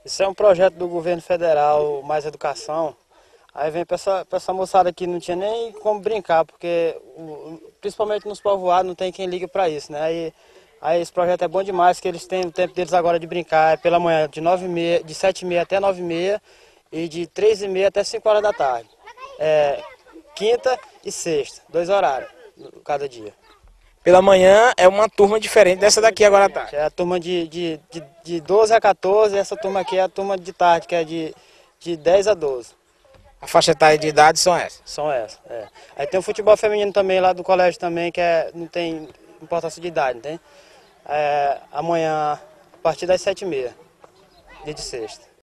Isso é um projeto do governo federal, Mais Educação. Aí vem pra essa moçada que não tinha nem como brincar, porque principalmente nos povoados não tem quem liga para isso, né? Aí esse projeto é bom demais, que eles têm o tempo deles agora de brincar, é pela manhã, de 9h30, de 7h30 até 9h30 e de 3h30 até 5 horas da tarde. É, quinta e sexta, 2 horários cada dia. Pela manhã é uma turma diferente dessa daqui agora à tarde. É a turma de 12 a 14, e essa turma aqui é a turma de tarde, que é de 10 a 12. A faixa etária de idade são essas. São essas, é. Aí tem o futebol feminino também lá do colégio também, que não tem importância de idade, não tem? Amanhã, a partir das 7h30, dia de sexta.